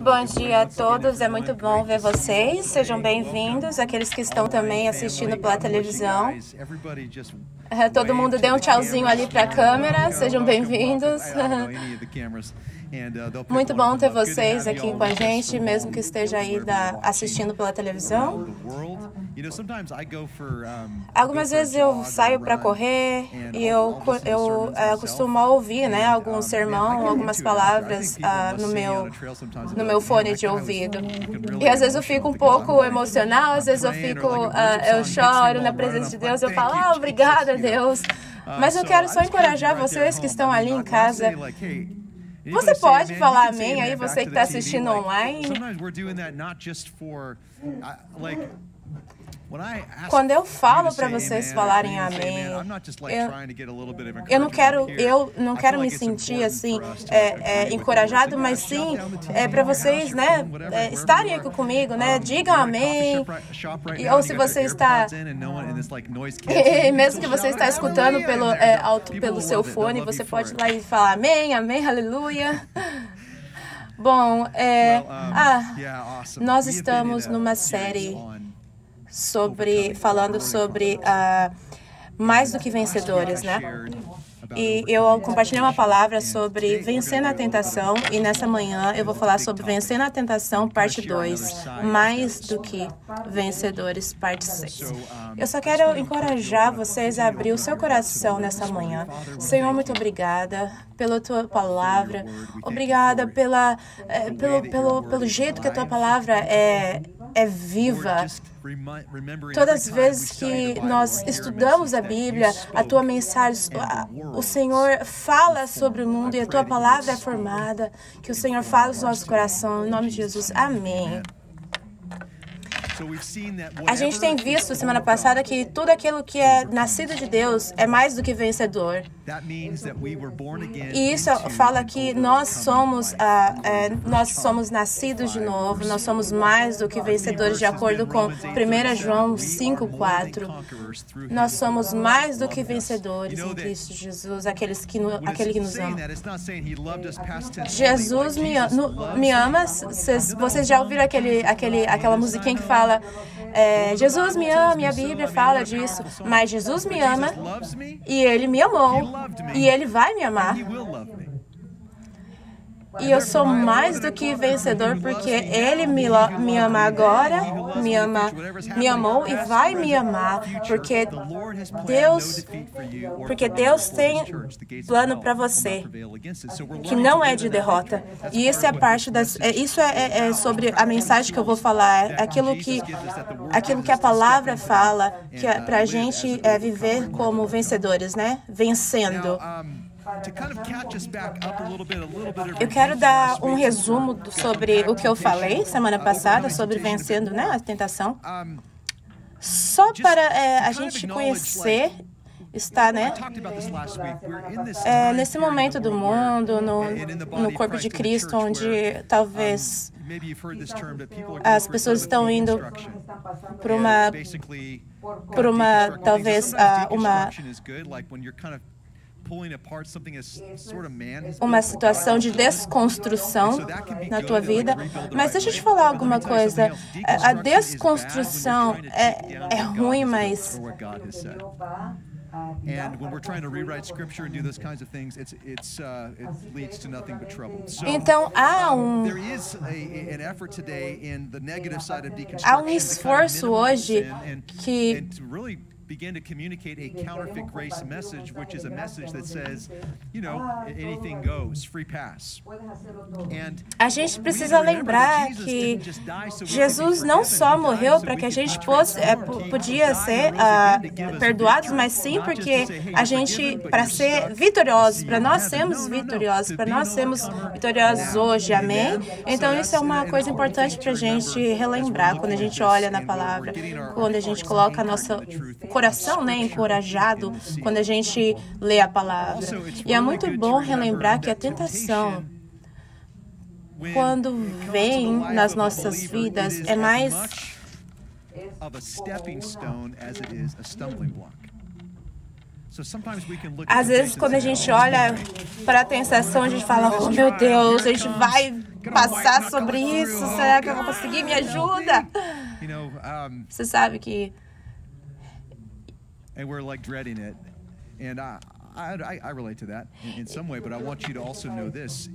Bom dia a todos, é muito bom ver vocês. Sejam bem-vindos, aqueles que estão também assistindo pela televisão. Todo mundo dê um tchauzinho ali para a câmera, sejam bem-vindos. Muito bom ter vocês aqui com a gente, mesmo que esteja aí assistindo pela televisão. Algumas vezes eu saio para correr e eu costumo ouvir, né, algum sermão, algumas palavras no meu fone de ouvido. E às vezes eu fico um pouco emocional, às vezes eu choro na presença de Deus, eu falo, obrigada, Deus. Mas eu quero só encorajar vocês que estão ali em casa. Você pode falar amém aí, você que está assistindo online? Quando eu falo para vocês falarem amém, eu não quero me sentir assim encorajado, mas sim para vocês, né, estarem aqui comigo, né, digam amém. Ou se você está, mesmo que você está escutando pelo seu fone, você pode ir lá e falar amém, amém, aleluia. Bom, nós estamos numa série falando sobre mais do que vencedores, né? E eu compartilhei uma palavra sobre vencendo a tentação, e nessa manhã eu vou falar sobre vencendo a tentação, parte 2, mais do que vencedores, parte 6. Eu só quero encorajar vocês a abrir o seu coração nessa manhã. Senhor, muito obrigada pela tua palavra, obrigada pelo jeito que a tua palavra é viva. Todas as vezes que nós estudamos a Bíblia, a tua mensagem, o Senhor fala sobre o mundo e a tua palavra é formada. Que o Senhor fale no nosso coração, em nome de Jesus. Amém. A gente tem visto semana passada que tudo aquilo que é nascido de Deus é mais do que vencedor. E isso fala que nós somos nascidos de novo, nós somos mais do que vencedores, de acordo com 1 João 5:4. Nós somos mais do que vencedores em Cristo Jesus, aquele que nos ama. Jesus me ama. Vocês já ouviram aquela musiquinha que fala Jesus me ama, e a Bíblia fala disso, mas Jesus me ama e Ele me amou e Ele vai me amar. E eu sou mais do que vencedor porque Ele me ama agora, me amou e vai me amar, porque Deus tem plano para você que não é de derrota. E isso é parte isso é sobre a mensagem que eu vou falar, aquilo que a palavra fala, que é para a gente viver como vencedores, né? Vencendo. Eu quero dar um resumo sobre o que eu falei semana passada sobre vencendo, né, a tentação. Só para a gente conhecer, né, nesse momento do mundo, no corpo de Cristo, onde talvez as pessoas estão indo por uma situação de desconstrução na tua vida. Mas deixa eu te falar alguma coisa. A desconstrução é ruim, mas então há um esforço hoje que begin to communicate a counterfeit grace message, which is a message that says, anything goes, free pass. A gente precisa lembrar que Jesus não só morreu para que a gente podia ser perdoados, mas sim porque para ser vitoriosos, para nós sermos vitoriosos, hoje, amém? Então isso é uma coisa importante para a gente relembrar quando a gente olha na palavra, quando a gente coloca nosso coração, né, encorajado quando a gente lê a palavra. E é muito bom relembrar que a tentação, quando vem nas nossas vidas, é mais Às vezes, quando a gente olha para a tentação, a gente fala, oh meu Deus, a gente vai passar sobre isso? Será que eu vou conseguir? Me ajuda! Você sabe que... And we're like dreading it. And I relate to that in some way, but I want you to also know this.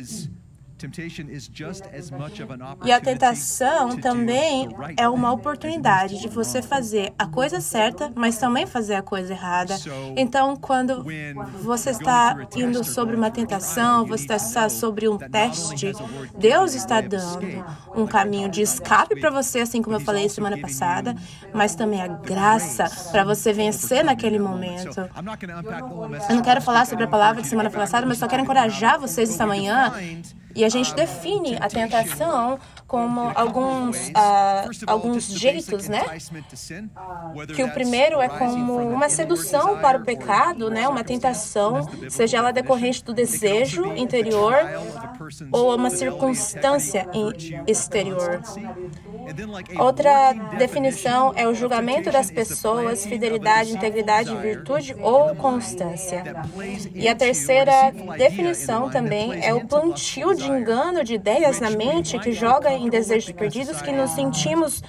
E a tentação também é uma oportunidade de você fazer a coisa certa, mas também fazer a coisa errada. Então, quando você está indo sobre uma tentação, você está sobre um teste, Deus está dando um caminho de escape para você, assim como eu falei semana passada, mas também a graça para você vencer naquele momento. Eu não quero falar sobre a palavra de semana passada, mas só quero encorajar vocês esta manhã. E a gente define a tentação como alguns jeitos, né? Que o primeiro é como uma sedução para o pecado, né? Uma tentação, seja ela decorrente do desejo interior ou uma circunstância exterior. Outra definição é o julgamento das pessoas, fidelidade, integridade, virtude ou constância. E a terceira definição também é o plantio de engano de ideias na mente que joga em desejos perdidos que nos sentimos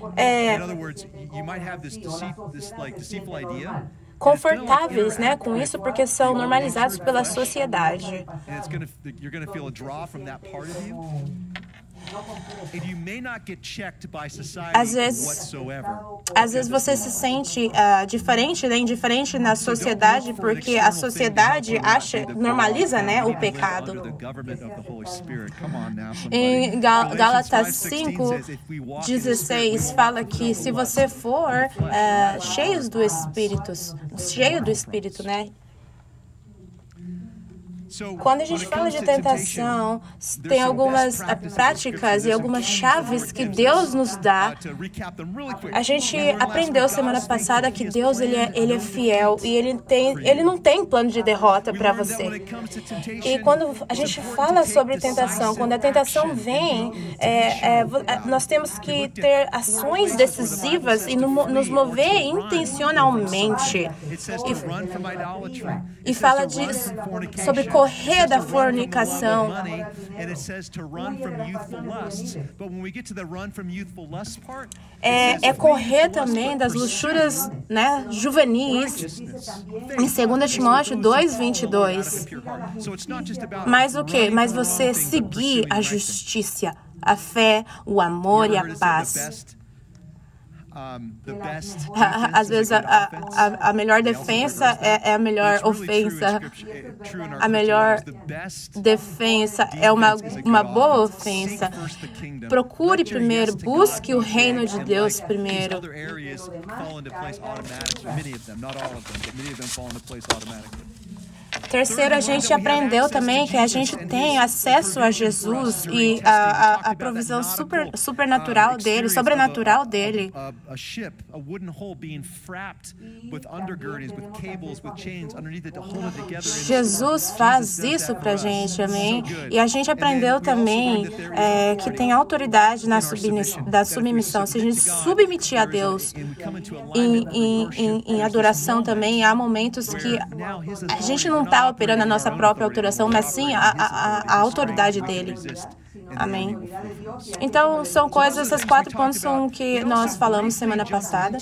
confortáveis, né, com isso, porque são normalizados pela sociedade. Às vezes você se sente diferente, né, indiferente na sociedade, porque a sociedade normaliza, né, o pecado. Em Gálatas 5:16 fala que se você for cheio do Espírito, né? Quando a gente fala de tentação, tem algumas práticas e algumas chaves que Deus nos dá. A gente aprendeu semana passada que Deus ele é fiel e ele não tem plano de derrota para você. E quando a gente fala sobre tentação, quando a tentação vem, nós temos que ter ações decisivas e nos mover intencionalmente. E fala sobre correr da fornicação. É correr também das luxúrias, né, juvenis. Em 2 Timóteo 2:22. Mas o quê? Mas você seguir a justiça, a fé, o amor e a paz. Às vezes a melhor defesa é a melhor ofensa. A melhor defesa é uma boa ofensa. Procure primeiro, busque o reino de Deus primeiro. Terceiro, a gente aprendeu também que a gente tem acesso a Jesus e a provisão sobrenatural dele. Jesus faz isso pra gente, amém? E a gente aprendeu também que tem autoridade da submissão. Se a gente submitir a Deus em adoração também, há momentos que a gente não está operando a nossa própria autoração, mas sim a autoridade dele. Amém? Então, são coisas, esses 4 pontos são que nós falamos semana passada.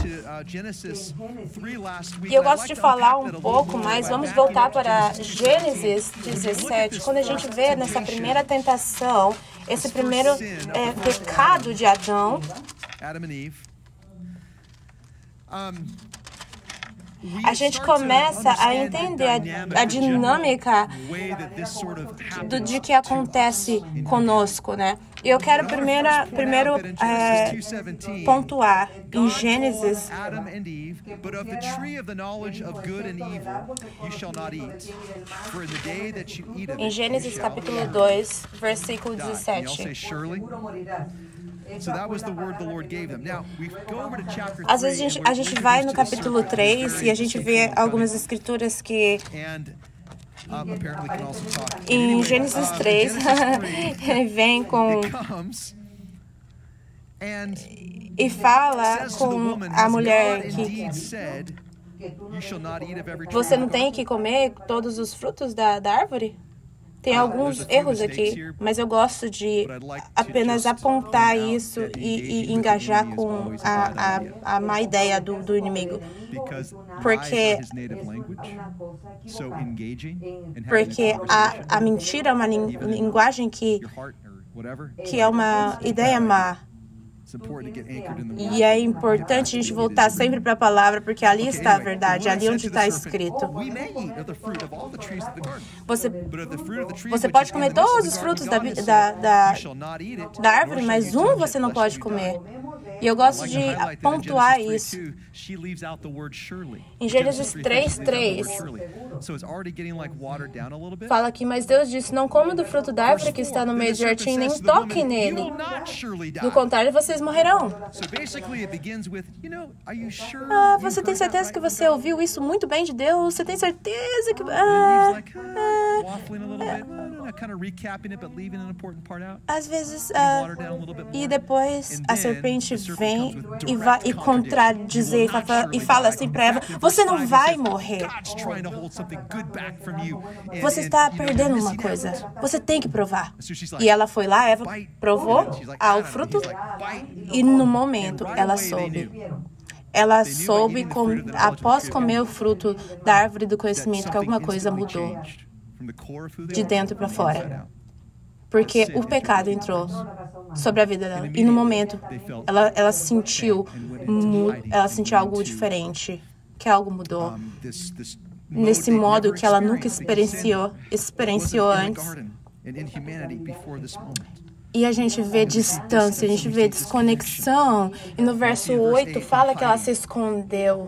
E eu gosto de falar um pouco, mas vamos voltar para Gênesis 17. Quando a gente vê nessa primeira tentação, esse primeiro pecado de Adão, a gente começa a entender a dinâmica de que acontece conosco, né? E eu quero primeiro pontuar em Gênesis. Em Gênesis capítulo 2, versículo 17. Às vezes a gente vai no capítulo 3 e a gente vê algumas escrituras que em Gênesis 3 vem com e fala com a mulher que você não tem que comer todos os frutos da árvore? Tem alguns erros aqui, mas eu gosto de apenas apontar isso e engajar com a má ideia do inimigo. Porque a mentira é uma linguagem que é uma ideia má. E é importante a gente voltar sempre para a palavra, porque ali está a verdade, ali onde está escrito. Você pode comer todos os frutos da árvore, mas um você não pode comer. E eu gosto de pontuar isso. Em Gênesis 3:3, fala aqui, mas Deus disse, não coma do fruto da árvore que está no meio do jardim, nem toquem nele. Do contrário, vocês morrerão. Você tem certeza que você ouviu isso muito bem de Deus? Você tem certeza que... Às vezes, e depois a serpente vem e contradizer e fala assim para Eva, você não vai morrer. Você está perdendo uma coisa. Você tem que provar. E ela foi lá, Eva provou ao fruto e no momento ela soube. Ela soube, após comer o fruto da árvore do conhecimento, que alguma coisa mudou de dentro para fora. Porque o pecado entrou sobre a vida dela. E no momento, ela sentiu algo diferente, que algo mudou. Nesse modo que ela nunca experienciou antes. E a gente vê distância, a gente vê desconexão. E no verso 8 fala que ela se escondeu.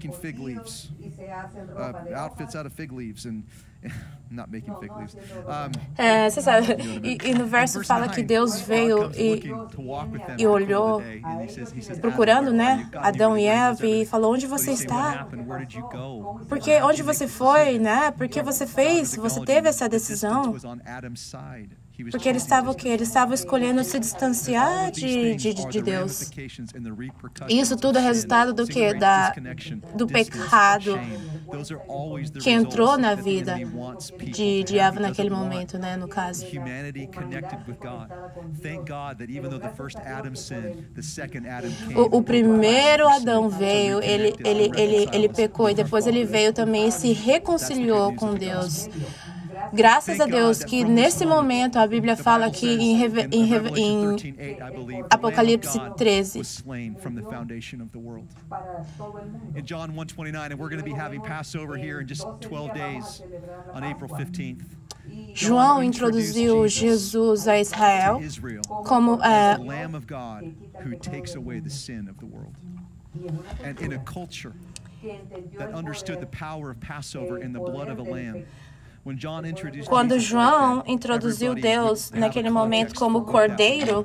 Você sabe, e no verso fala que Deus veio e olhou, procurando, né, Adão e Eva, e falou, onde você está? Porque onde você foi, né? Por que você fez? Você teve essa decisão? Porque ele estava o quê? Ele estava escolhendo se distanciar de Deus. E isso tudo é resultado do quê? Do pecado que entrou na vida de Eva naquele momento, né, no caso. O primeiro Adão veio, ele pecou, e depois ele veio também e se reconciliou com Deus. Graças a Deus que nesse momento a Bíblia fala que em Apocalipse 13. In John 1:29, and we're going to be having Passover here in just 12 days on April 15th. João introduziu Jesus a Israel como Lamb of God who takes away the sin of the world. And in a culture that understood the power of Passover in the blood of a lamb. Quando João introduziu Deus naquele momento como Cordeiro,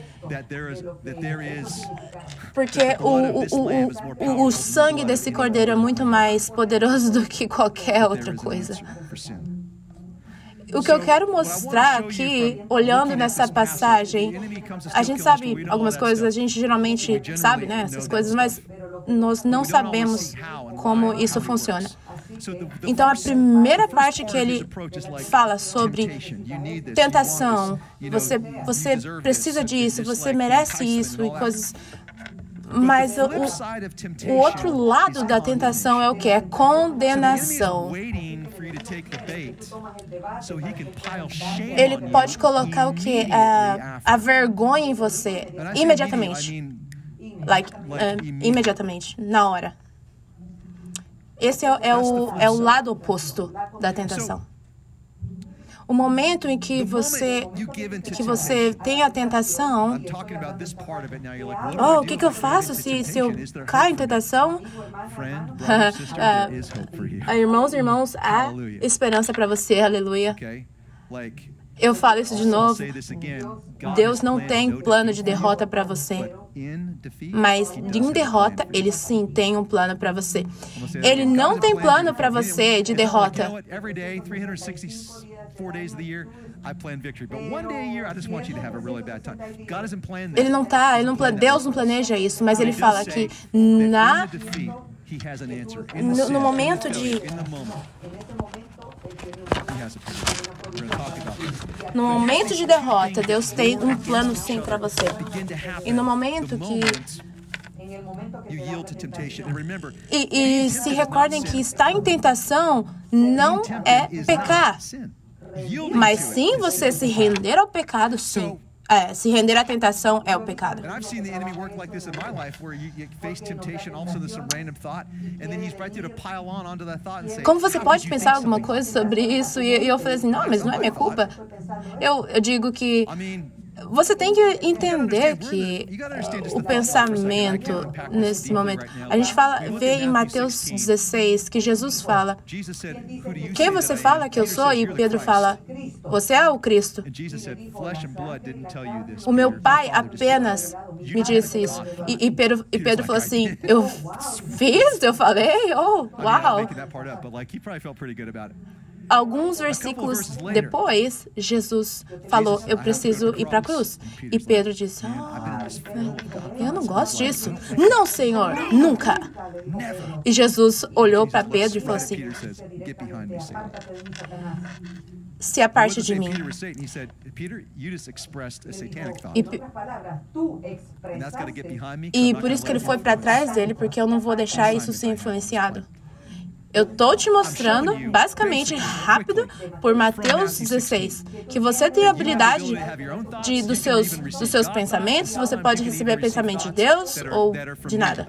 porque o sangue desse Cordeiro é muito mais poderoso do que qualquer outra coisa. O que eu quero mostrar aqui, olhando nessa passagem, a gente sabe algumas coisas, a gente geralmente sabe, né, essas coisas, mas nós não sabemos como isso funciona. Então, a primeira parte que ele fala sobre tentação, você precisa disso, você merece isso e coisas... Mas o outro lado da tentação é o quê? É condenação. Ele pode colocar o quê? A vergonha em você, imediatamente. Imediatamente, na hora. Esse é o lado oposto da tentação. O momento em que você tem a tentação, o que eu faço se eu caio em tentação? Irmãos, há esperança para você, aleluia. Eu falo isso de novo. Deus não tem plano de derrota para você. Mas em derrota, Ele sim tem um plano para você. Ele não tem plano para você de derrota. Deus não planeja isso, mas Ele fala que no momento de... No momento de derrota, Deus tem um plano sim para você. E no momento que... E se recordem que estar em tentação não é pecar. Mas sim você se render ao pecado, sim. Se render à tentação é o pecado. Como você pode pensar alguma coisa sobre isso? E eu falei assim, não, mas não é minha culpa. Eu digo que você tem que entender que o pensamento nesse momento... A gente vê em Mateus 16 que Jesus fala, quem você fala que eu sou? E Pedro fala, você é o Cristo. O meu pai apenas me disse isso. E Pedro falou assim, eu fiz? Eu falei? Oh, uau! Alguns versículos depois, Jesus falou, eu preciso ir para a cruz. E Pedro disse, eu não gosto disso. Não, Senhor, nunca. E Jesus olhou para Pedro e falou assim, se aparte de mim. E por isso que ele foi para trás dele, porque eu não vou deixar isso ser influenciado. Eu estou te mostrando, basicamente, rápido, por Mateus 16, que você tem a habilidade dos seus pensamentos, você pode receber pensamento de Deus ou de nada.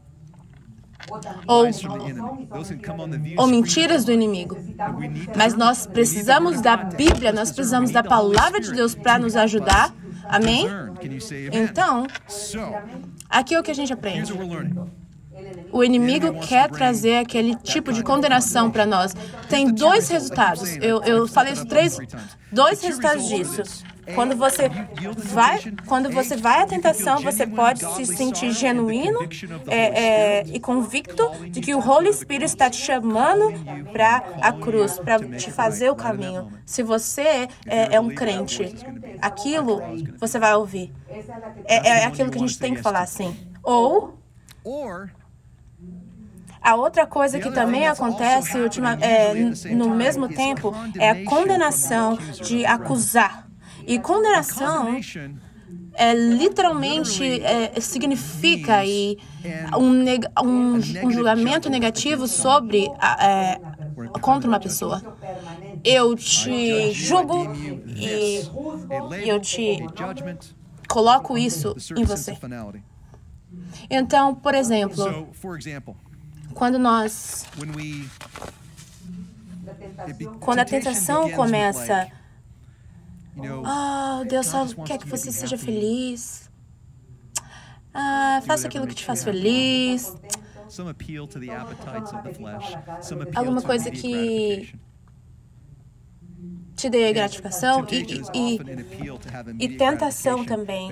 Ou mentiras do inimigo. Mas nós precisamos da Bíblia, nós precisamos da palavra de Deus para nos ajudar. Amém? Então, aqui é o que a gente aprende. O inimigo quer trazer aquele tipo de condenação para nós. Tem dois resultados. Eu falei isso dois resultados disso. Quando você vai à tentação, você pode se sentir genuíno e convicto de que o Holy Spirit está te chamando para a cruz, para te fazer o caminho. Se você é um crente, aquilo você vai ouvir. É aquilo que a gente tem que falar assim. Ou a outra coisa que também acontece no mesmo tempo é a condenação de acusar. E condenação literalmente significa um julgamento negativo contra uma pessoa. Eu te julgo e eu te coloco isso em você. Então, por exemplo, quando a tentação começa, Deus só quer que você seja feliz. Faça aquilo que te faz feliz. Alguma coisa que te dê gratificação e tentação também.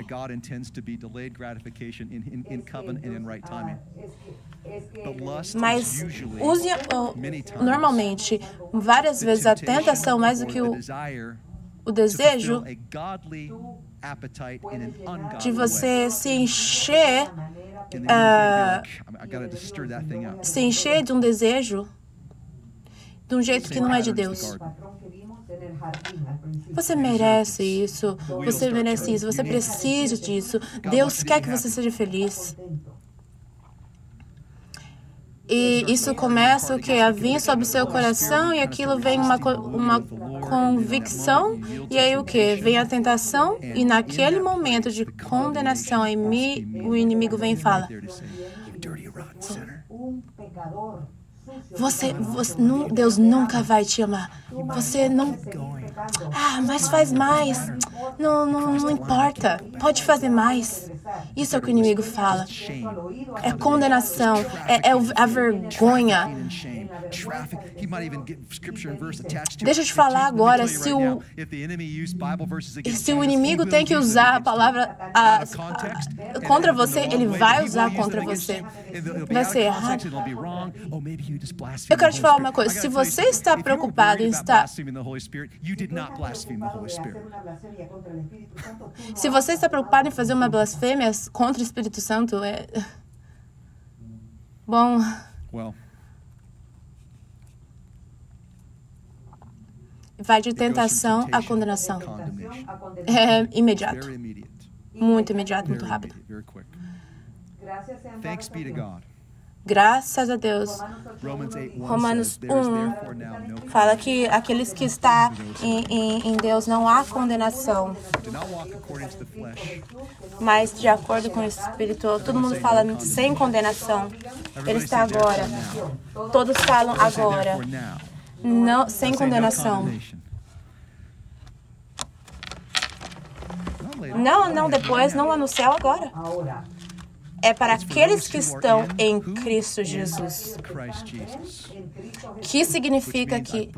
Mas normalmente, várias vezes a tentação, mais do que o desejo de você se encher de um desejo de um jeito que não é de Deus. Você merece isso, você precisa disso. Deus quer que você seja feliz. E isso começa a vir sobre o seu coração e aquilo vem uma convicção. E aí o quê? Vem a tentação e naquele momento de condenação, o inimigo vem e fala: Deus nunca vai te amar. Você não... mas faz mais. Não importa. Pode fazer mais. Isso é o que o inimigo fala. É condenação. É a vergonha. Deixa eu te falar agora, se o inimigo tem que usar a palavra contra você, ele vai usar contra você. Vai ser errado. Eu quero te falar uma coisa. Se você está preocupado em estar... Se você está preocupado em fazer uma blasfêmia contra o Espírito Santo, Bom... vai de tentação à condenação. É imediato. Muito imediato, muito rápido. Thanks be to God. Graças a Deus. Romanos 1 fala que aqueles que estão em Deus não há condenação. Mas de acordo com o Espírito, todo mundo fala sem condenação. Ele está agora. Todos falam agora. Não, sem condenação. Não depois, não lá no céu, agora. É para aqueles que estão em Cristo Jesus. Que significa que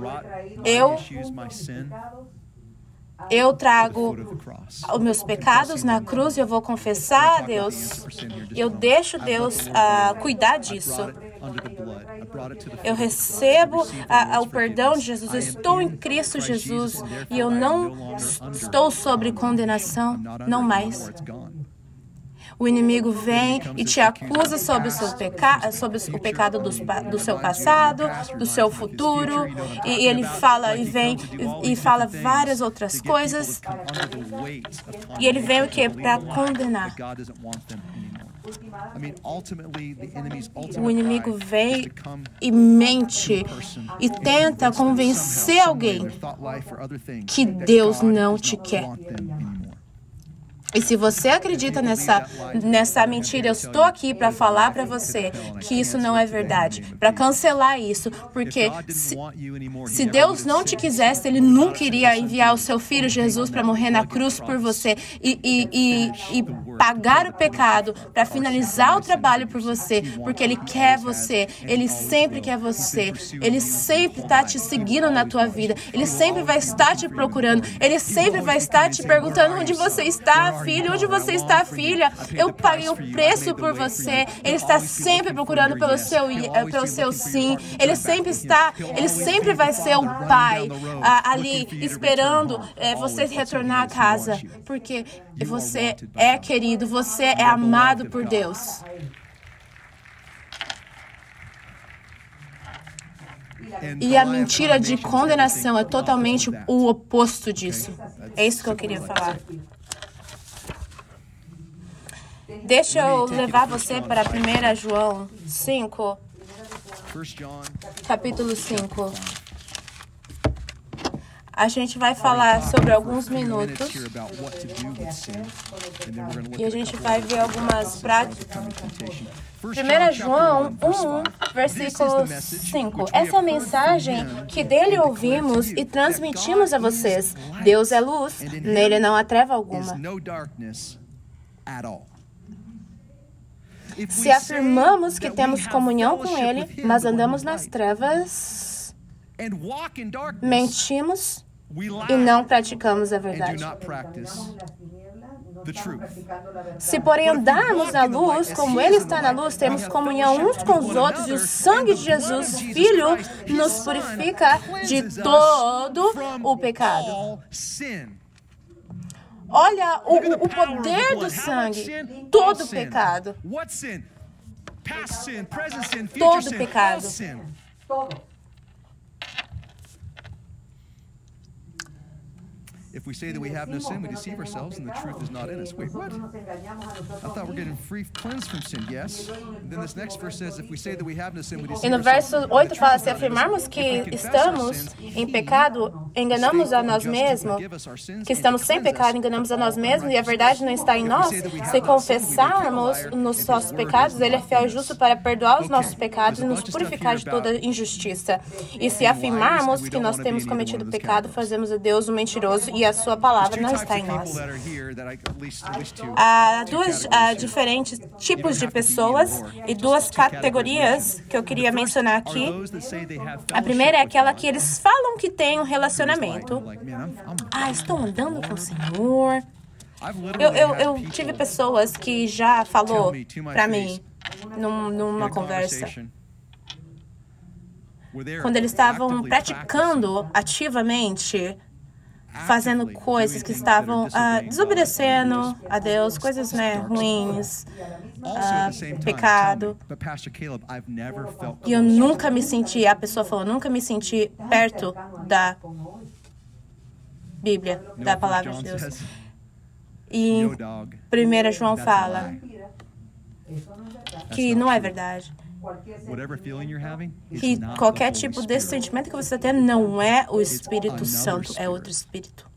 eu trago os meus pecados na cruz e eu vou confessar a Deus. Eu deixo Deus cuidar disso. Eu recebo o perdão de Jesus. Eu estou em Cristo Jesus e eu não estou sobre condenação, não mais. O inimigo vem e te acusa sobre o seu sobre o pecado do seu passado, do seu futuro, e ele fala e vem e fala várias outras coisas. E ele vem o quê? Para condenar. O inimigo vem e mente e tenta convencer alguém que Deus não te quer. E se você acredita nessa mentira, eu estou aqui para falar para você que isso não é verdade, para cancelar isso, porque se Deus não te quisesse, Ele nunca iria enviar o seu Filho Jesus para morrer na cruz por você e pagar o pecado, para finalizar o trabalho por você, porque Ele quer você, Ele sempre quer você, Ele sempre está te seguindo na tua vida, Ele sempre vai estar te procurando, Ele sempre vai estar te perguntando onde você está, filho, onde você está, filha? Eu paguei o preço por você. Ele está sempre procurando pelo seu sim. Ele sempre vai ser o pai ali esperando você retornar a casa, porque você é querido, você é amado por Deus. E a mentira de condenação é totalmente o oposto disso. É isso que eu queria falar. Deixa eu levar você para 1 João 5, capítulo 5. A gente vai falar sobre alguns minutos e a gente vai ver algumas práticas. 1 João 1, versículo 5. Essa é a mensagem que dele ouvimos e transmitimos a vocês. Deus é luz, nele não há treva alguma. Se afirmamos que temos comunhão com Ele, mas andamos nas trevas, mentimos e não praticamos a verdade. Se, porém, andarmos na luz, como Ele está na luz, temos comunhão uns com os outros, e o sangue de Jesus, Filho, nos purifica de todo o pecado. Olha o poder do sangue. Todo pecado. Todo pecado. If we say that we have no sin, we deceive ourselves and the truth is not in us. Wait, what? I thought we're getting cleansed from sin, yes? And then this next verse says, if we say that we have no sin, we deceive ourselves. E no verso 8 fala, se afirmarmos que estamos em pecado, enganamos a nós mesmos, que estamos sem pecado, enganamos a nós mesmos e a verdade não está em nós. Se confessarmos os nossos pecados, Ele é fiel e justo para perdoar os nossos pecados e nos purificar de toda injustiça. E se afirmarmos que nós temos cometido pecado, fazemos a Deus um mentiroso e a sua palavra não está em nós. Há dois diferentes tipos de pessoas e duas categorias que eu queria mencionar aqui. A primeira é aquela que eles falam que tem um relacionamento. Estou andando com o Senhor. Eu tive pessoas que já falou para mim numa conversa, quando eles estavam praticando ativamente, fazendo coisas que estavam desobedecendo a Deus, coisas ruins, pecado. E eu nunca me senti, a pessoa falou, nunca me senti perto Bíblia, You know da what palavra 1 de John Deus. says? E No, dog. 1 João That's a fala lie. que não é verdade. Whatever feeling you're having, it's Que not qualquer the Holy tipo desse Spirit. sentimento que você está tendo não é o It's Espírito another Santo, é spirit. outro Espírito.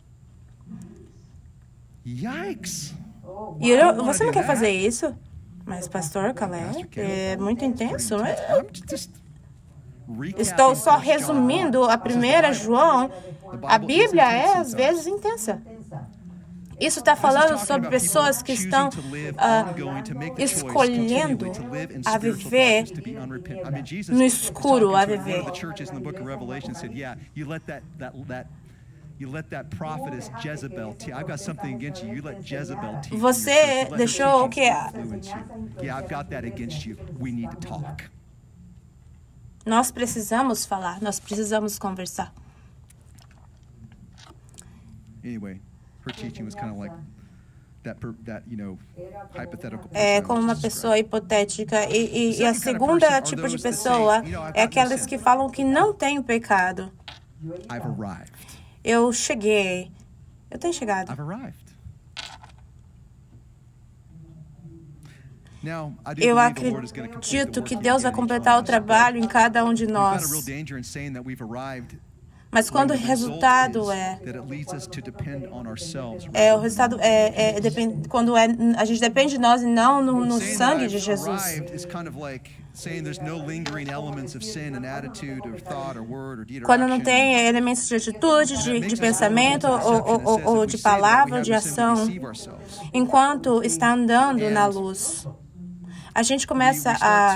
Yikes! E você não quer fazer isso? Mas, pastor Calé, é muito intenso. I'm just Estou só recapping 1 John. resumindo a 1 João. A Bíblia é, às vezes, intensa. Isso está falando sobre pessoas que estão escolhendo a viver no escuro, a viver. Você deixou o que? Nós precisamos falar, nós precisamos conversar. Anyway, her teaching was kind of like that hypothetical person É I como was uma just pessoa describing. hipotética. E a segunda tipo de pessoa é aquelas que falam que não tem o pecado. I've arrived. Eu cheguei. Eu tenho chegado. I've arrived. Now, I do Eu believe the Lord is going to complete the acredito work que He Deus vai began in each completar one o of us. trabalho em cada um de We've got a nós. real danger in saying that we've arrived. Mas quando o when the result resultado is é that it leads us to depend on ourselves o rather resultado than depende, quando a gente depende de nós e não no saying sangue that de I've Jesus. arrived is kind of like saying there's no lingering elements of sin and attitude or thought or word or deed or Quando não action. tem elementos de atitude, de pensamento ou de palavra, de ação, enquanto está andando na luz, a gente começa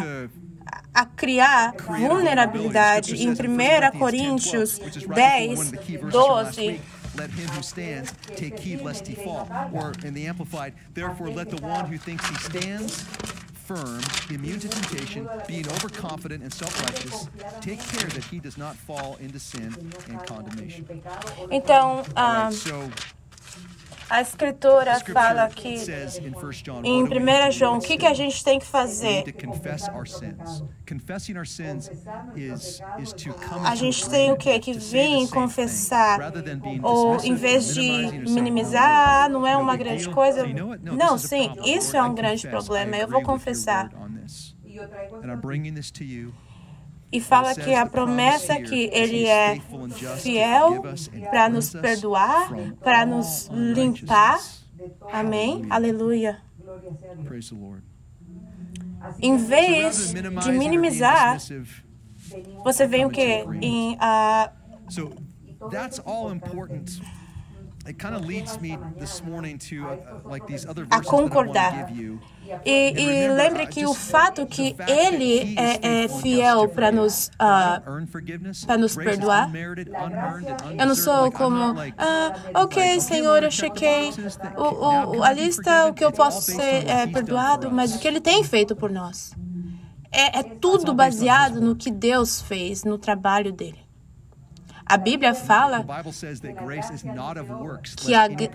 a criar vulnerabilidade. Em 1 Coríntios 10, 12, Let him who stands take heed lest he fall. Or in the Amplified, therefore let the one who thinks he stands firm, immune to temptation, being overconfident and self-righteous, take care that he does not fall into sin and condemnation. então, So, a Escritura Scripture fala que says in 1 John, em what do we need 1 to João, do o que a gente tem que We fazer? need to confess our sins. Confessing our sins is to come A into gente tem o quê? agreement Que to say the vir same confessar. thing, rather than being Ou dismissive em vez or de minimizing or saying, minimizar, não é no uma big grande deal. coisa. So you know what? No, Não, this is a sim, problem, isso Lord. é I grande confess. problema. I Eu vou agree with your confessar. word on this. And I'm bringing this to you. E fala que a promessa é que Ele é fiel para nos perdoar, para nos limpar. Amém? Aleluia. Praise the Lord. Em So vez rather than de minimizing or being minimizar, dismissive, você vê o quê? So that's all important. It kind of leads me this morning to like these other verses that I want concordar. to give you. E lembre que o fato que Ele é fiel para nos perdoar. Eu não sou como, ok, Senhor, eu chequei a lista, o que eu posso ser perdoado, mas o que Ele tem feito por nós. É tudo baseado no que Deus fez, no trabalho dele. A Bíblia fala que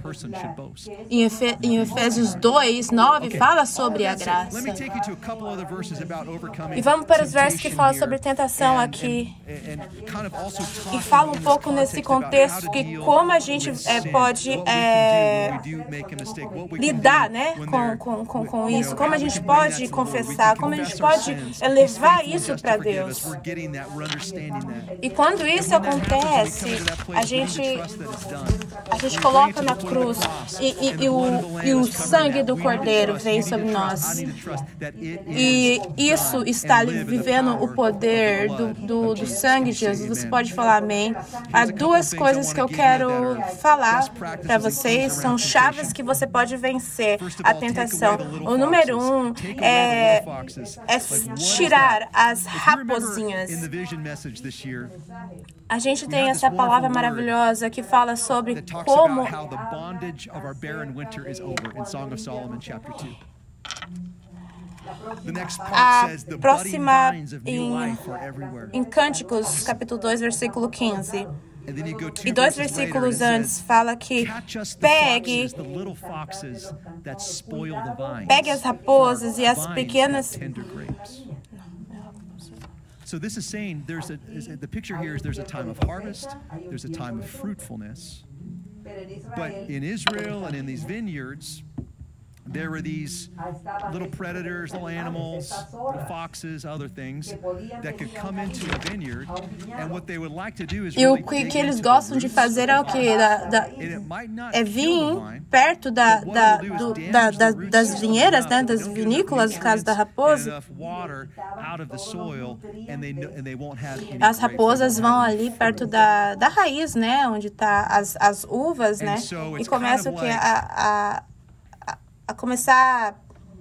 em Efésios 2, 9, fala sobre a graça. E vamos para os versos que falam sobre tentação aqui. E fala um pouco nesse contexto que como a gente pode lidar, né, com isso, como a gente pode confessar, como a gente pode levar isso para Deus. E quando isso acontece, a gente coloca na cruz e o sangue do Cordeiro vem sobre nós. E isso está vivendo o poder do sangue de Jesus. Você pode falar amém. Há duas coisas que eu quero falar para vocês. São chaves que você pode vencer a tentação. O número 1 é tirar as raposinhas. A gente tem essa palavra maravilhosa que fala sobre como a próxima em Cânticos, capítulo 2, versículo 15. E 2 versículos antes fala que pegue as raposas e as pequenas. So this is saying the picture here is there's a time of harvest, there's a time of fruitfulness, But in Israel and in these vineyards, there were these little predators, little animals, little foxes, other things that could come into a vineyard, and what they would like to do is E o que eles gostam de fazer é o quê? É vir perto das vinheiras, né? Das vinícolas, no caso da raposa. As raposas vão ali perto da raiz, né? Onde tá as uvas, né? E começa o quê? A começar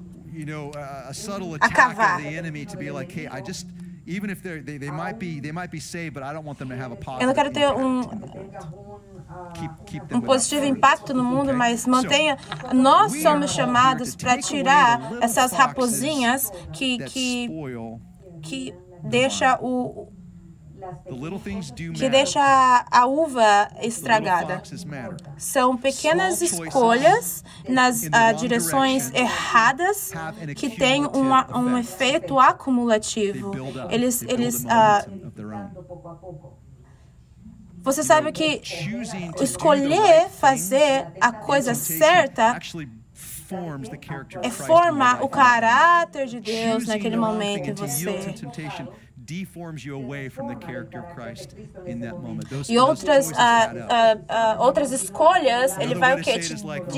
a cavar. Eu não quero ter um positivo impacto no mundo, mas mantenha. Nós somos chamados para tirar essas raposinhas que deixa a uva estragada. São pequenas escolhas nas direções erradas que têm um efeito acumulativo. Você sabe que escolher fazer a coisa certa formar o caráter de Deus naquele momento em você. E outras escolhas, ele vai o quê? Te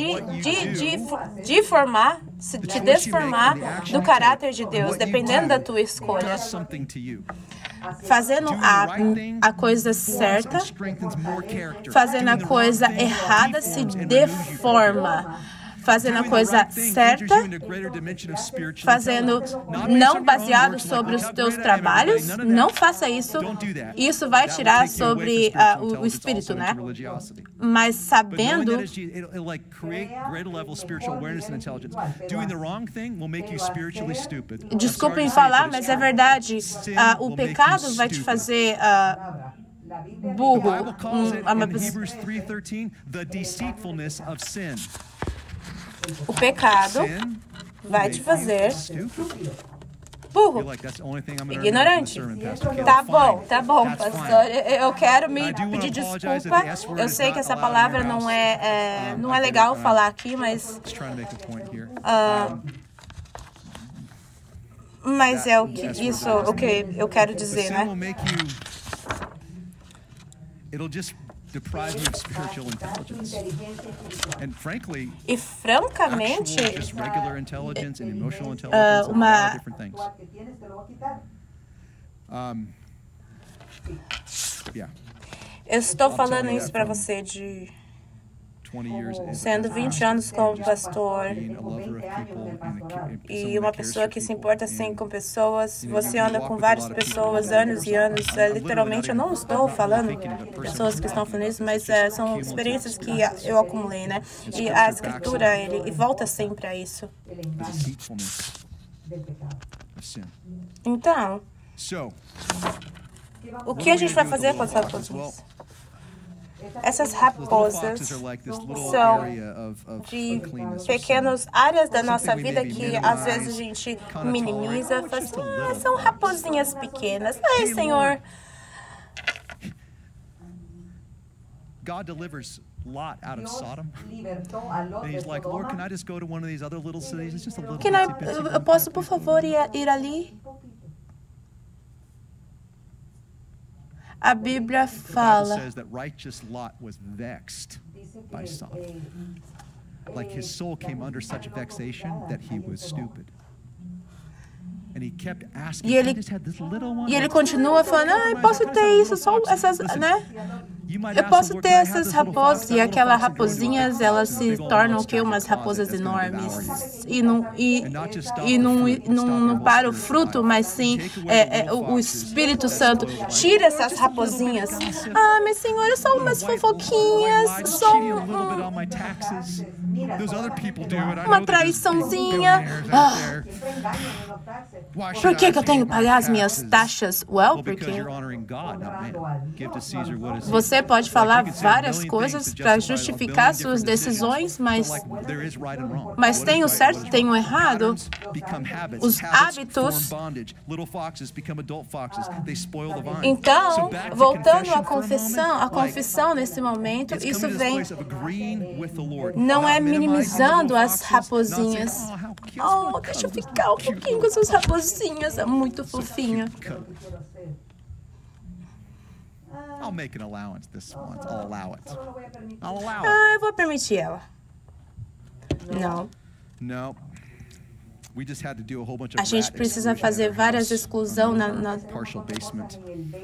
desformar do caráter de Deus, dependendo da tua escolha. Fazendo a coisa certa, fazendo a coisa errada se deforma. Fazendo a coisa certa, fazendo não baseado sobre os teus trabalhos, não faça isso. Isso vai tirar sobre o espírito, né? Mas sabendo, desculpem falar, mas é verdade. O pecado vai te fazer burro. O pecado vai te fazer burro, ignorante. Tá bom, pastor. Eu quero me pedir desculpa. Eu sei que essa palavra não é legal falar aqui, mas é o que eu quero dizer, né? E francamente, eu estou falando isso para você de sendo 20 anos como pastor e uma pessoa que se importa assim com pessoas. Você anda com várias pessoas anos e anos. Literalmente, eu não estou falando pessoas que estão falando isso, mas são experiências que eu acumulei, né? E a Escritura, ele volta sempre a isso. Então, o que a gente vai fazer com essas raposas? Essas raposas são de pequenas áreas da nossa vida que às vezes a gente minimiza, fala assim, são raposinhas pequenas. Ai, Senhor. God delivers Lot out of Sodom. And he's like, Lord, can I just go to one of these other little cities? It's just a little eu posso, por favor, ir ali? A Bíblia fala like his soul came under such vexation that he was stupid. And he kept asking, e ele continua falando, posso ter isso, só essas, né? Eu posso ter essas raposas, e aquelas raposinhas, elas se tornam o quê? Umas raposas enormes. E não para o fruto, mas sim o Espírito Santo. Tira essas raposinhas. Mas Senhor, são umas fofoquinhas. Those other people do it. I Uma know they're just traiçãozinha. billionaires out Ah, there. Why should por I que eu tenho que pay pagar more as minhas taxes? taxas? Well, Porque because you're honoring God, not man. Give to Caesar what is você pode falar Like, you can say várias a million coisas things to para justify a justificar billion suas different decisions, decisões, mas but, like, there is right and wrong. Mas What tem is o right, certo, what is tem o wrong? errado. Patterns become habits. Os Habits hábitos. form bondage. Little foxes become adult foxes. They spoil the vine. Então, So back to voltando à confession for a confissão, moment, a confissão nesse momento, it's isso coming to this vem, place of agreeing with the Lord, não é not minimizing the minimizando little as foxes, not saying, raposinhas. "Oh, how cute, Oh, deixa eu ficar um pouquinho com essas raposinhas, é muito fofinho. I'll make an allowance this once. I'll allow it. I'll allow it. Ah, eu vou permitir ela. Não. No. We just had to do a whole bunch of A gente rat precisa exclusion fazer at our várias house, exclusão na partial basement.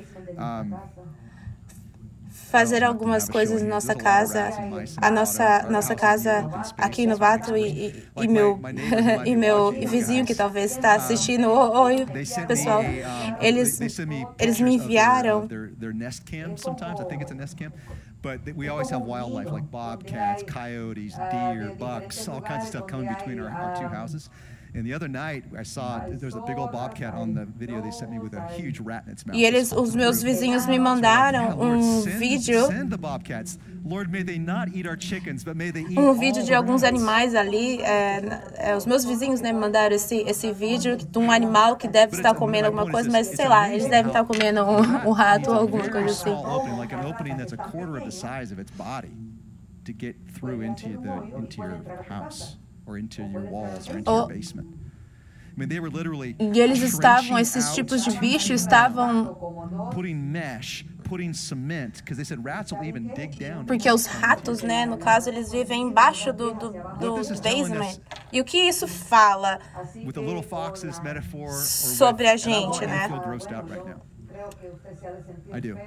fazer algumas coisas na nossa casa, a nossa casa aqui no Vato e meu e meu vizinho que talvez está assistindo, oi pessoal, eles me enviaram. Their nest cam sometimes. I think it's a nest cam. But we always have wildlife like bobcats, coyotes, deer, bucks, all kinds of stuff coming between our two houses. And the other night, I saw there was a big old bobcat on the video they sent me with a huge rat in its mouth. E os meus vizinhos me mandaram vídeo. Send the bobcats. Lord, may they not eat our chickens, but may they eat Vídeo de alguns animais ali. Os meus vizinhos, né, me mandaram esse vídeo de um animal que deve estar comendo alguma coisa, mas sei lá, eles devem estar comendo um rato ou alguma coisa assim. Like an opening that's a quarter of the size of its body to get through into your house. Or into your walls or into your basement. I mean, they were literally e eles estavam, esses tipos de bichos estavam putting mesh, putting cement, because they said rats will even dig down. Porque os ratos, né, no caso, eles vivem embaixo do basement. E o que isso fala with the little foxes metaphor sobre a gente, né? I feel grossed out right now. I do.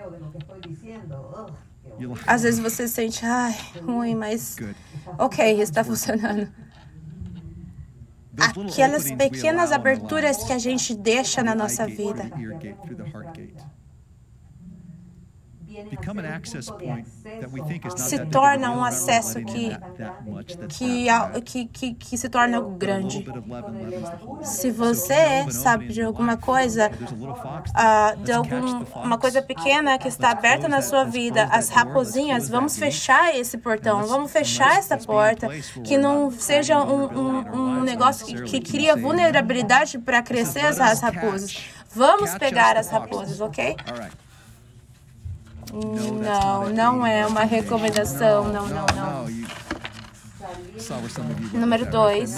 Às vezes você sente, ai, ruim, mas ok, está funcionando. Aquelas pequenas aberturas que a gente deixa na nossa vida se torna um acesso que se torna algo grande. Se você sabe de alguma coisa, de uma coisa pequena que está aberta na sua vida, as raposinhas, vamos fechar esse portão, vamos fechar essa porta, que não seja um negócio que cria vulnerabilidade para crescer as raposas. Vamos pegar as raposas, ok? Não é uma recomendação, não. Número 2.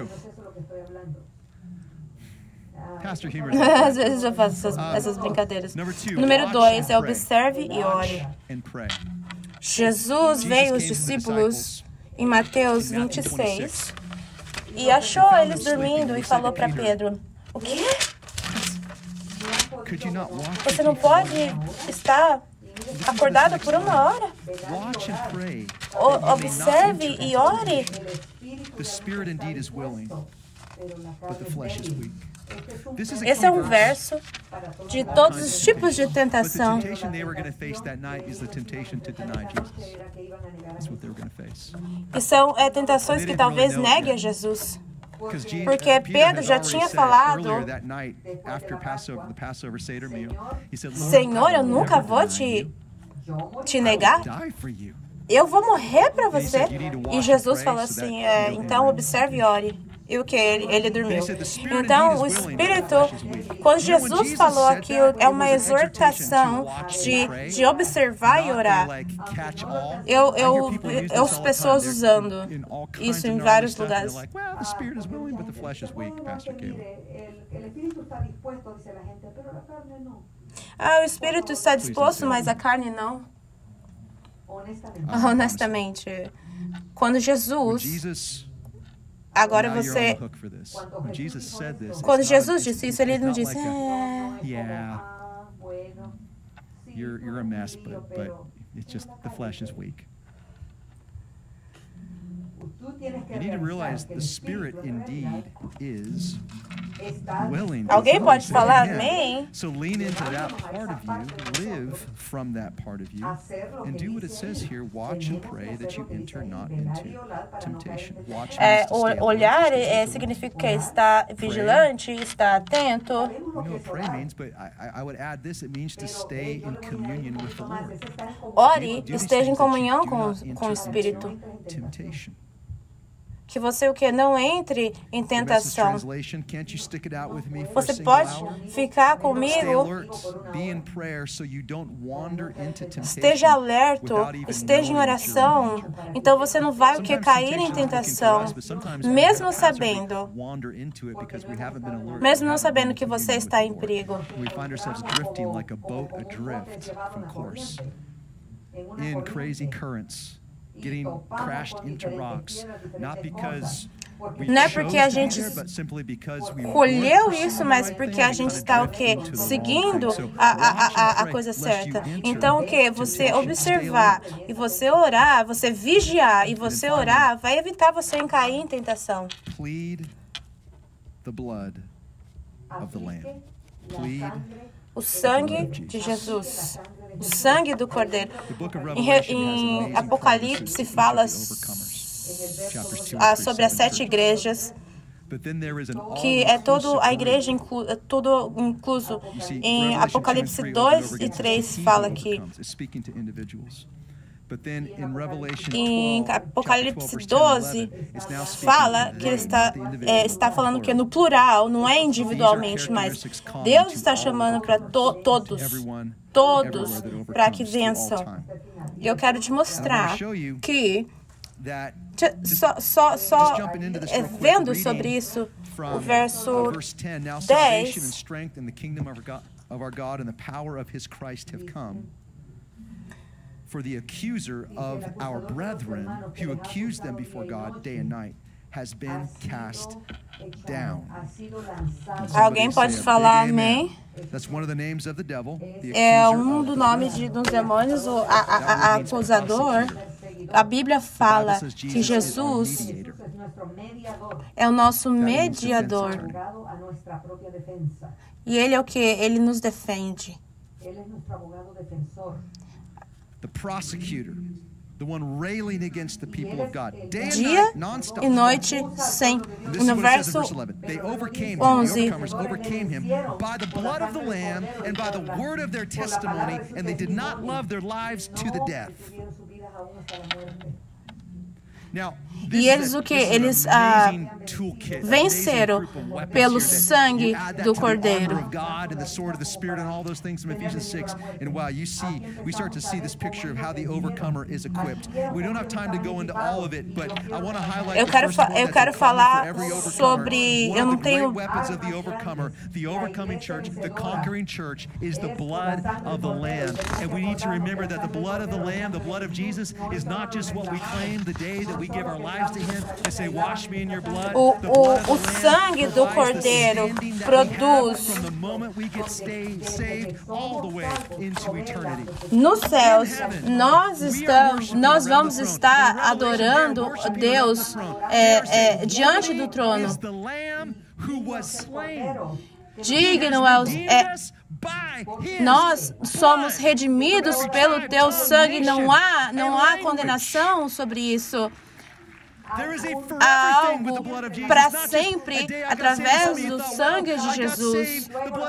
Às vezes eu faço essas brincadeiras. Número 2 é observe e ore. Jesus veio aos discípulos em Mateus 26 e achou eles dormindo e falou para Pedro, o quê? Você não pode estar acordado por 1 hora? Observe e ore. Esse é um verso de todos os tipos de tentação. E são tentações que talvez neguem a Jesus. Porque Pedro já tinha falado, Senhor, eu nunca vou te negar. Eu vou morrer para você. E Jesus falou assim, então observe e ore. E o que? Ele dormiu. Então, o Espírito, quando Jesus falou aqui, é uma exortação de observar e orar. Eu ouço pessoas usando isso em vários lugares. O Espírito está disposto, mas a carne não. Honestamente, quando Jesus... Agora você... Quando Jesus disse isso, ele não disse... You're a mess, but it's just the flesh is weak. You need to realize the Spirit indeed is willing to Alguém pode say falar amen. amém? So lean into that part of you, live from that part of you, and do what it says here, watch and pray that you enter not into temptation. Watch means to stay Olhar alert, significa que estar vigilante, estar atento. we know what pray means, but I would add this, it means to stay in communion with the Lord. Ore, Do these esteja em things that you comunhão do com not o enter Espírito. into temptation. Que você o que não entre em The Message tentação. translation, can't you stick it out with me for a Você single pode hour? ficar Stay comigo. alert, be in prayer so you don't wander into temptation. Esteja alerta, without even esteja em knowing that you're in oração. danger. Então você não vai o que Sometimes cair em temptation is looking tentação, for us, but sometimes we mesmo haphazardly sabendo, wander into it because we haven't been alert, mesmo we não haven't sabendo been que você communing está with em the perigo. Lord. We find ourselves drifting like a boat adrift from course, in crazy currents, getting crashed into rocks, not because we Não é chose porque a to be gente there, but simply because we colheu weren't isso, pursuing mas the right porque thing, a gente because está o it quê? drifted into the wrong Seguindo thing. So a watch and pray, coisa lest you certa. enter Então o quê? Você temptation. observar e você orar, você vigiar e você orar, vai evitar você em cair em tentação. Plead the blood of the Lamb. Plead. O sangue de Jesus. O sangue do Cordeiro. The book of Em Revelation has amazing Apocalipse promises to fala each of the overcomers. Chapters 2 and 3, sobre as 7 7 igrejas, But then there is an que é toda a all-inclusive igreja, tudo incluso. Em Apocalipse 2 e 3 fala que em Apocalipse 12 fala que ele está falando que no plural, não é individualmente, mas Deus está chamando para todos para que vençam. E eu quero te mostrar que só vendo sobre isso, o verso 10, For the accuser of our brethren, who accused them before God day and night, has been cast down. Alguém pode falar amém? That's one of the names of the devil, the É accuser do nome dos demônios, o acusador. A Bíblia fala que Jesus é o nosso mediador. E Ele é o que? Ele nos defende. The prosecutor, the one railing against the people of God, day and Dia night, non-stop. e noite, sem. This is No what it says in verso verse 11. They overcame him, 11. the overcomers overcame him by the blood of the Lamb and by the word of their testimony, and they did not love their lives to the death. Now, E eles o que? Eles venceram pelo sangue do Cordeiro. Eu quero falar sobre. Eu não tenho. The overcoming church, the conquering church, is the blood of the Lamb, and we need to remember that the blood of the Lamb, the blood of Jesus, is not just what we claim the day that we give our lives to Him and say, "Wash me in your blood." O sangue do Cordeiro produz. Nos céus, nós vamos estar adorando Deus diante do trono. Digno nós somos redimidos pelo teu sangue, não há condenação sobre isso. Há algo para sempre através do sangue de Jesus.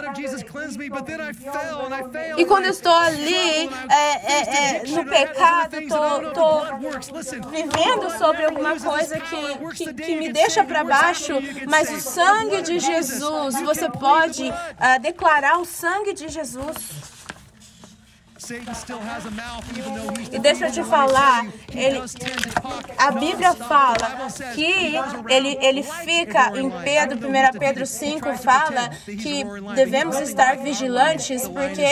E quando eu estou ali no pecado, estou vivendo sobre alguma coisa que me deixa para baixo, mas o sangue de Jesus, você pode declarar o sangue de Jesus. E deixa eu te falar, a Bíblia fala que ele fica em 1 Pedro 5 fala que devemos estar vigilantes porque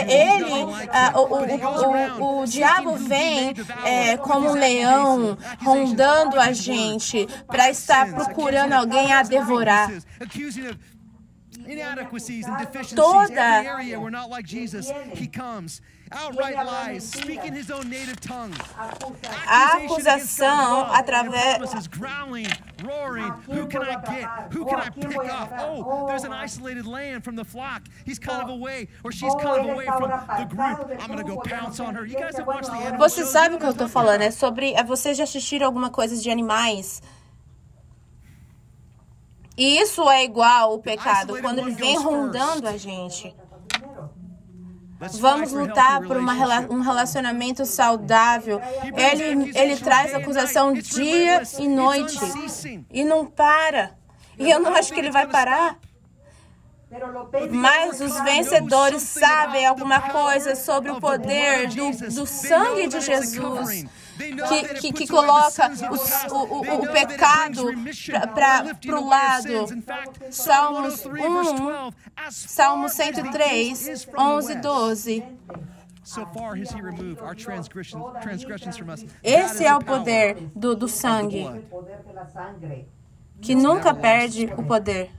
o diabo vem como um leão rondando a gente para estar procurando alguém a devorar. inadequacies and deficiencies. toda Every area we're not like Jesus, he comes. Outright lies, speaking his own native tongue. a acusação através Promises, growling, roaring. Who can I get? Who can I pick off? Oh, there's an isolated lamb from the flock. He's kind of away, or she's kind of away from the group. I'm going to go pounce on her. You guys have watched the animal Você shows? sabe o que eu tô falando? É sobre. Vocês já assistiram alguma coisa de animais? E isso é igual o pecado, quando ele vem rondando a gente. Vamos lutar por um relacionamento saudável. Ele traz acusação dia e noite. E não para. E eu não acho que ele vai parar. Mas os vencedores sabem alguma coisa sobre o poder do sangue de Jesus, que coloca o pecado para o lado. Salmos 1, Salmo 103, 11 e 12. Esse é o poder do sangue, que nunca perde o poder.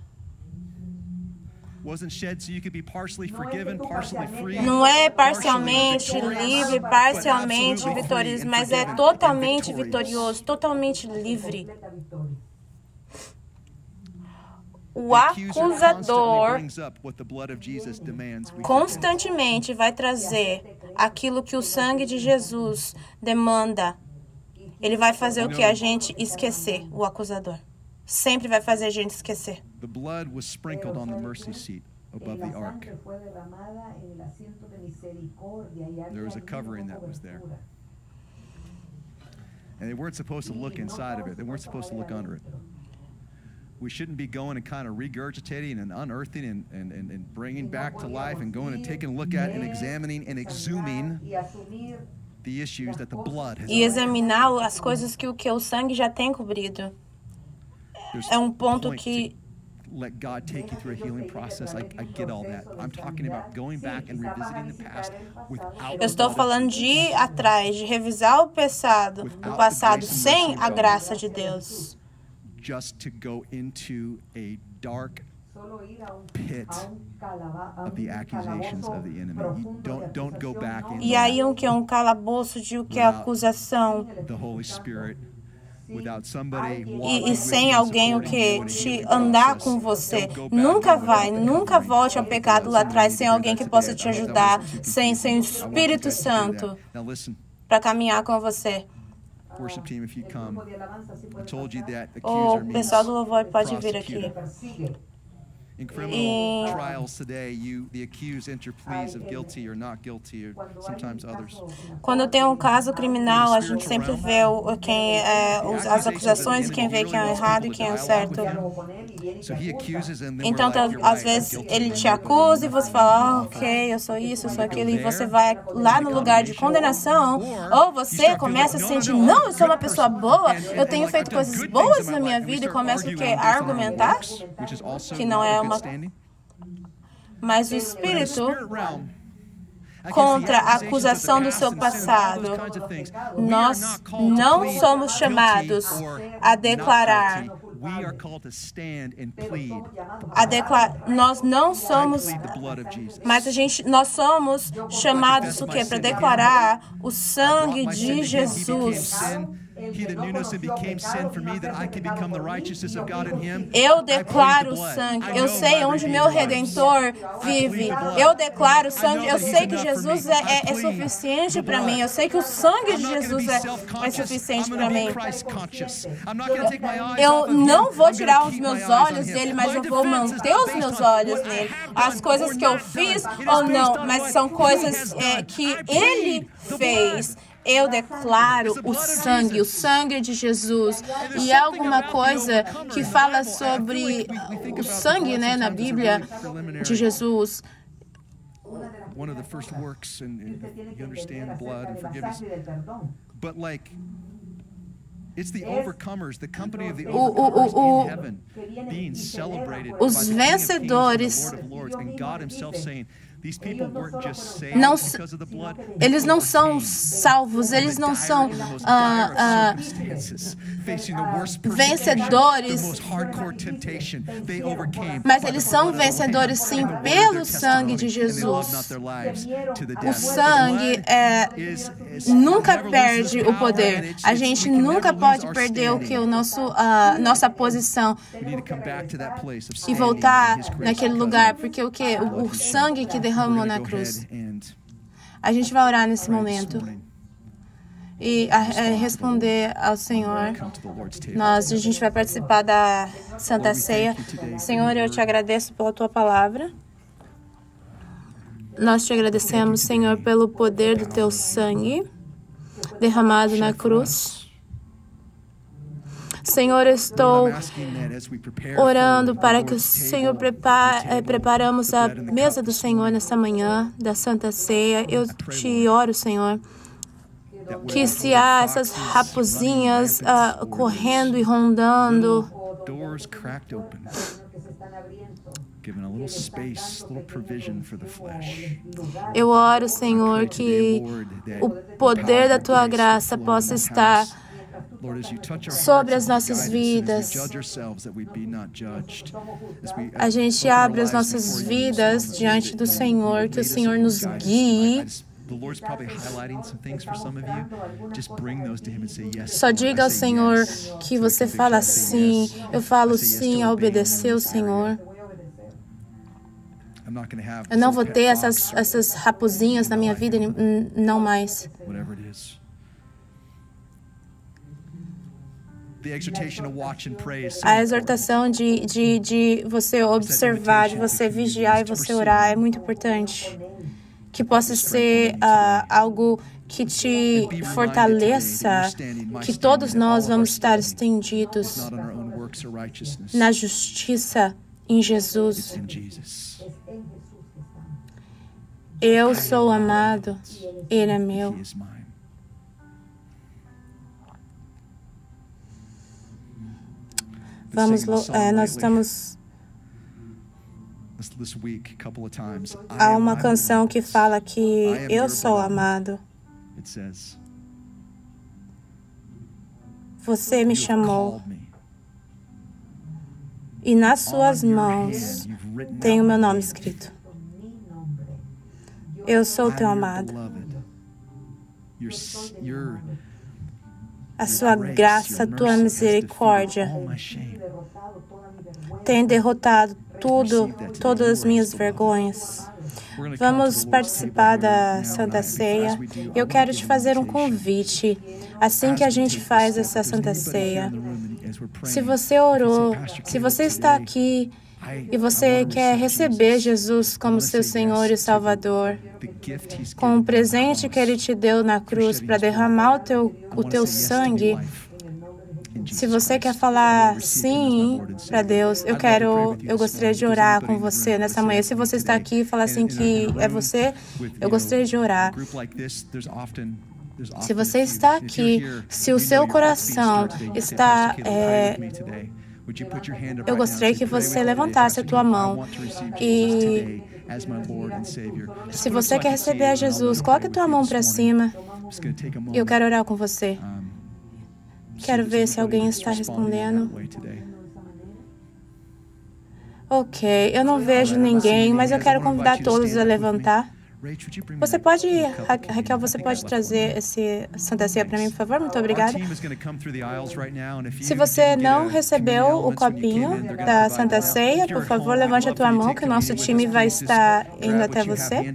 Não é parcialmente livre, parcialmente vitorioso, mas é totalmente vitorioso, totalmente livre. O acusador constantemente vai trazer aquilo que o sangue de Jesus demanda. Ele vai fazer o que a gente esquecer, o acusador. Sempre vai fazer a gente esquecer. The blood was sprinkled on the mercy seat above the ark. There was a covering that was there. And they weren't supposed to look inside of it. They weren't supposed to look under it. We shouldn't be going and kind of regurgitating and unearthing and bringing back to life and going and taking a look at and examining and exhuming the issues that the blood has. E examinar as coisas que o sangue já tem cobrido. É um ponto que let God take you through a healing process. I get all that. I'm talking about going back and revisiting the past without. Eu estou falando de ir atrás, de revisar o passado sem a graça de Deus. Just to go into a dark pit of the accusations of the enemy. Don't go back in. E aí o que é um calabouço de o que é acusação? The Holy Spirit. E sem alguém o que te andar com você. Nunca volte ao pecado lá atrás sem alguém que possa te ajudar, sem o Espírito Santo para caminhar com você. O pessoal do louvor pode vir aqui. In criminal trials today, the accused enter pleas of guilty or not guilty, or sometimes others. Quando tem um caso criminal, a gente sempre vê as acusações, quem vê quem é errado e quem é o certo. Então, às vezes, ele te acusa e você fala, ok, eu sou isso, eu sou aquilo, e você vai lá no lugar de condenação, ou você começa a sentir, não, eu sou uma pessoa boa, eu tenho feito coisas boas na minha vida, e começa a argumentar, que não é uma... Mas o Espírito, contra a acusação do seu passado, nós não somos chamados a declarar. Nós não somos, mas nós somos chamados o quê? Para declarar o sangue de Jesus. Eu declaro o sangue. Eu sei onde meu Redentor vive. Eu declaro o sangue. Eu sei que Jesus é suficiente para mim. Eu sei que o sangue de Jesus é suficiente para mim. Eu não vou tirar os meus olhos dele, mas eu vou manter os meus olhos nele. As coisas que eu fiz ou não, mas são coisas que ele fez. Eu declaro o sangue de Jesus. E há alguma coisa que fala sobre o sangue, né, na Bíblia de Jesus. One of the first works, and you understand blood and forgiveness. But like, it's the overcomers, the company of the overcomers in heaven, being celebrated. Os vencedores. And God Himself saying, Não, eles não são salvos, eles não são vencedores, mas eles são vencedores sim pelo sangue de Jesus. O sangue nunca perde o poder. A gente nunca pode perder nossa posição e voltar naquele lugar, porque o sangue que derramou na cruz. A gente vai orar nesse momento e responder ao Senhor. A gente vai participar da Santa Ceia. Senhor, eu te agradeço pela tua palavra. Nós te agradecemos, Senhor, pelo poder do teu sangue derramado na cruz. Senhor, eu estou orando para que o Senhor preparamos a mesa do Senhor nessa manhã, da Santa Ceia. Eu te oro, Senhor, que se há essas raposinhas correndo e rondando, eu oro, Senhor, que o poder da tua graça possa estar sobre as nossas vidas. A gente abre as nossas vidas diante do Senhor, que o Senhor nos guie. Só diga ao Senhor que você fala sim. Eu falo sim a obedecer ao Senhor. Eu não vou ter essas raposinhas na minha vida, não mais. A exortação de você observar, de você vigiar e você orar é muito importante. Que possa ser algo que te fortaleça, que todos nós vamos estar estendidos na justiça em Jesus. Eu sou amado, Ele é meu. Nós estamos... Há uma canção que fala que eu sou amado. Você me chamou. E nas suas mãos tem o meu nome escrito. Eu sou teu amado. A sua graça, a tua misericórdia tem derrotado todas as minhas vergonhas. Vamos participar da Santa Ceia. Eu quero te fazer um convite. Assim que a gente faz essa Santa Ceia, se você orou, se você está aqui e você quer receber Jesus como seu Senhor e Salvador, com o presente que Ele te deu na cruz para derramar o teu sangue, se você quer falar sim para Deus, eu gostaria de orar com você nessa manhã. Se você está aqui e falar assim que é você, eu gostaria de orar. Se você está aqui, se o seu coração está... eu gostaria que você levantasse a tua mão e... se você quer receber a Jesus, coloque a tua mão para cima. Eu quero orar com você. Quero ver se alguém está respondendo. Ok, eu não vejo ninguém, mas eu quero convidar todos a levantar. Você pode, Raquel, você pode trazer esse Santa Ceia para mim, por favor? Muito obrigada. Se você não recebeu o copinho da Santa Ceia, por favor, levante a tua mão, que o nosso time vai estar indo até você.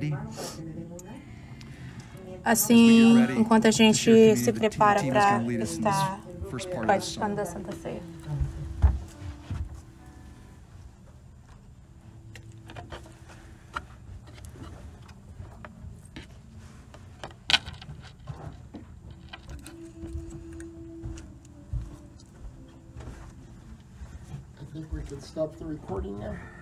Assim, enquanto a gente se prepara para estar participando da Santa Ceia. I think we can stop the recording now.